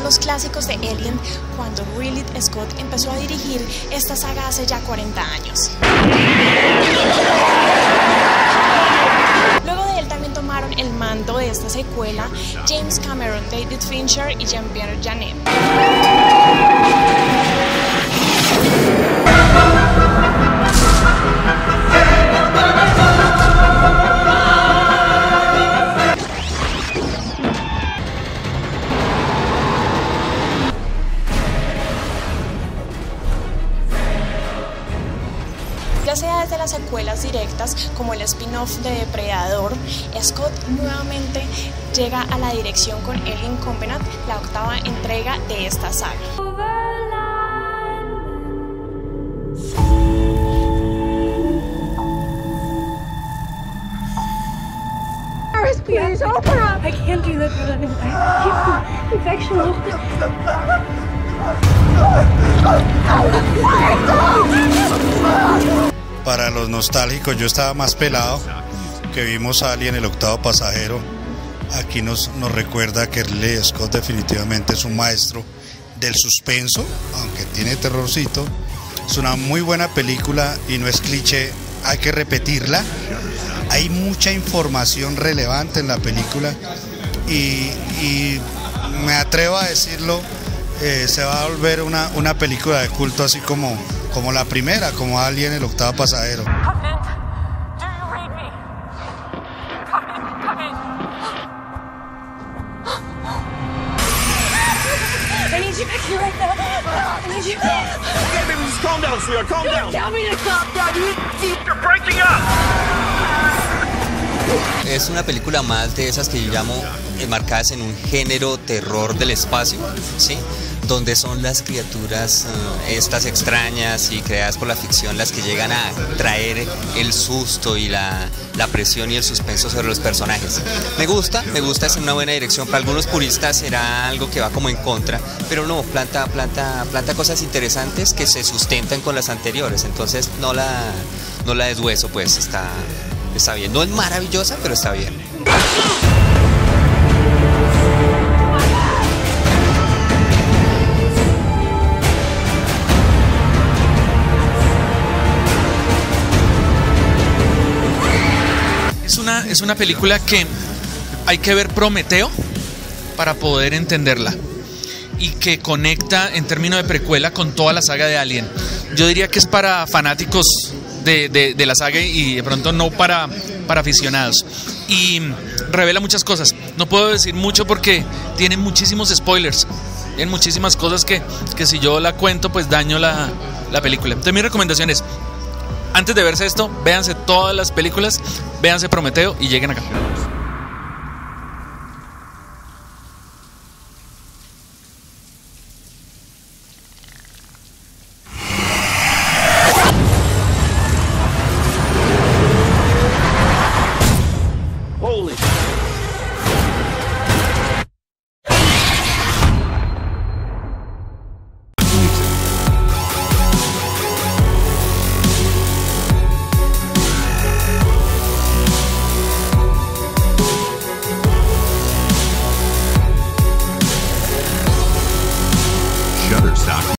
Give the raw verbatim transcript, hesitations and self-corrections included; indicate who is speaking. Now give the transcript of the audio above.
Speaker 1: los clásicos de Alien cuando Ridley Scott empezó a dirigir esta saga hace ya cuarenta años. Luego de él también tomaron el mando de esta secuela James Cameron, David Fincher y Jean-Pierre Jeunet. Ya sea desde las secuelas directas como el spin-off de Depredador, Scott nuevamente llega a la dirección con Alien Covenant, la octava entrega de esta saga.
Speaker 2: Please open up. I can't do that. I keep infection.
Speaker 3: Para los nostálgicos, yo estaba más pelado, que vimos a Alien, el octavo pasajero. Aquí nos, nos recuerda que Ridley Scott definitivamente es un maestro del suspenso, aunque tiene terrorcito. Es una muy buena película y no es cliché, hay que repetirla. Hay mucha información relevante en la película y, y me atrevo a decirlo, eh, se va a volver una, una película de culto así como, como la primera, como Alien, el octavo pasajero.
Speaker 2: I need you back here right now. I need you.
Speaker 4: Okay, baby, just calm down, sweetheart. Calm down.
Speaker 2: Tell me to calm down.
Speaker 4: You're breaking up.
Speaker 5: Es una película más de esas que yo llamo enmarcadas en un género terror del espacio, ¿sí? Donde son las criaturas uh, estas extrañas y creadas por la ficción las que llegan a traer el susto y la, la presión y el suspenso sobre los personajes. Me gusta, me gusta, es una buena dirección. Para algunos puristas será algo que va como en contra, pero no, planta, planta, planta cosas interesantes que se sustentan con las anteriores, entonces no la, no la deshueso, pues está, está bien. No es maravillosa, pero está bien.
Speaker 6: Es una, es una película que hay que ver Prometeo para poder entenderla y que conecta en términos de precuela con toda la saga de Alien. Yo diría que es para fanáticos de, de, de la saga y de pronto no para, para aficionados. Y revela muchas cosas. No puedo decir mucho porque tiene muchísimos spoilers. Tiene muchísimas cosas que, que si yo la cuento pues daño la, la película. Entonces mi recomendación es: antes de verse esto, véanse todas las películas, véanse Prometeo y lleguen acá.